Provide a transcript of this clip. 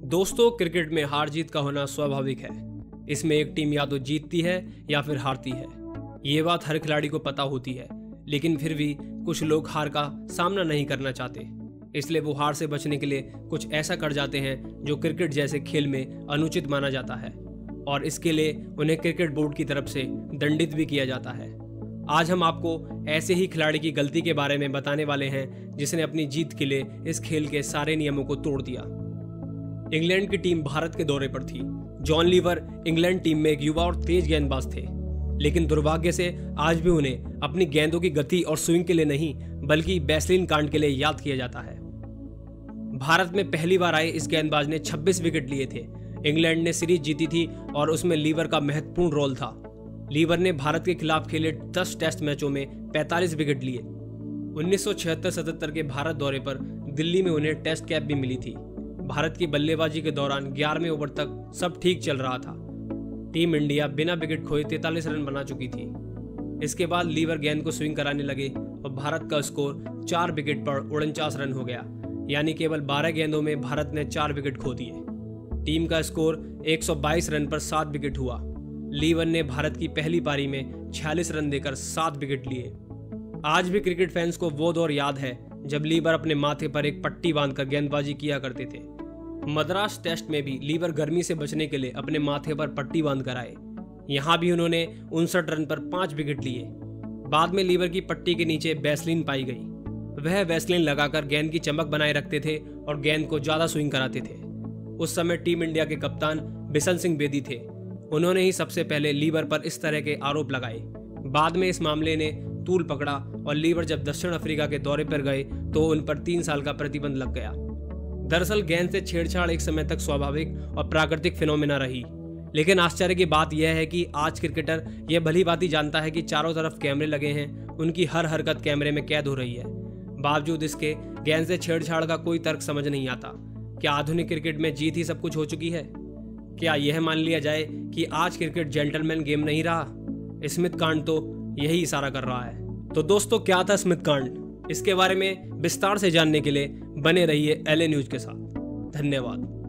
दोस्तों, क्रिकेट में हार जीत का होना स्वाभाविक है। इसमें एक टीम या तो जीतती है या फिर हारती है। ये बात हर खिलाड़ी को पता होती है, लेकिन फिर भी कुछ लोग हार का सामना नहीं करना चाहते। इसलिए वो हार से बचने के लिए कुछ ऐसा कर जाते हैं जो क्रिकेट जैसे खेल में अनुचित माना जाता है, और इसके लिए उन्हें क्रिकेट बोर्ड की तरफ से दंडित भी किया जाता है। आज हम आपको ऐसे ही खिलाड़ी की गलती के बारे में बताने वाले हैं जिसने अपनी जीत के लिए इस खेल के सारे नियमों को तोड़ दिया। इंग्लैंड की टीम भारत के दौरे पर थी। जॉन लीवर इंग्लैंड टीम में एक युवा और तेज गेंदबाज थे, लेकिन दुर्भाग्य से आज भी उन्हें अपनी गेंदों की गति और स्विंग के लिए नहीं बल्कि बेसलिन कांड के लिए याद किया जाता है। भारत में पहली बार आए इस गेंदबाज ने 26 विकेट लिए थे। इंग्लैंड ने सीरीज जीती थी और उसमें लीवर का महत्वपूर्ण रोल था। लीवर ने भारत के खिलाफ खेले 10 टेस्ट मैचों में 45 विकेट लिए। 1976-77 के भारत दौरे पर दिल्ली में उन्हें टेस्ट कैप भी मिली थी। भारत की बल्लेबाजी के दौरान 11वें ओवर तक सब ठीक चल रहा था। टीम इंडिया बिना विकेट खोए 43 रन बना चुकी थी। इसके बाद लीवर गेंद को स्विंग कराने लगे और भारत का स्कोर 4 विकेट पर 49 रन हो गया, यानी केवल 12 गेंदों में भारत ने 4 विकेट खो दिए। टीम का स्कोर 122 रन पर 7 विकेट हुआ। लीवर ने भारत की पहली पारी में 46 रन देकर 7 विकेट लिए। आज भी क्रिकेट फैंस को वो दौर याद है जब लीवर अपने माथे पर एक पट्टी बांधकर गेंदबाजी किया करते थे। मद्रास टेस्ट में भी लीवर गर्मी से बचने के लिए अपने माथे पर पट्टी बांधकर आए। यहाँ भी उन्होंने 59 रन पर 5 विकेट लिए। बाद में लीवर की पट्टी के नीचे वैसलीन पाई गई। वह वैसलीन लगाकर गेंद की चमक बनाए रखते थे और गेंद को ज्यादा स्विंग कराते थे। उस समय टीम इंडिया के कप्तान बिशन सिंह बेदी थे। उन्होंने ही सबसे पहले लीवर पर इस तरह के आरोप लगाए। बाद में इस मामले ने तूल पकड़ा और लीवर जब दक्षिण अफ्रीका के दौरे पर गए तो उन पर 3 साल का प्रतिबंध लग गया। दरअसल गेंद से छेड़छाड़ एक समय तक स्वाभाविक और प्राकृतिक फिनोमिना रही, लेकिन आश्चर्य की बात यह है कि आज क्रिकेटर यह भली भांति जानता है कि चारों तरफ कैमरे लगे हैं, उनकी हर हरकत कैमरे में कैद हो रही है। बावजूद इसके गेंद से छेड़छाड़ का कोई तर्क समझ नहीं आता। क्या आधुनिक क्रिकेट में जीत ही सब कुछ हो चुकी है? क्या यह मान लिया जाए कि आज क्रिकेट जेंटलमैन गेम नहीं रहा? स्मिथ कांड तो यही इशारा कर रहा है। तो दोस्तों, क्या था स्मिथ कांड? इसके बारे में विस्तार से जानने के लिए बने रहिए LA न्यूज के साथ। धन्यवाद।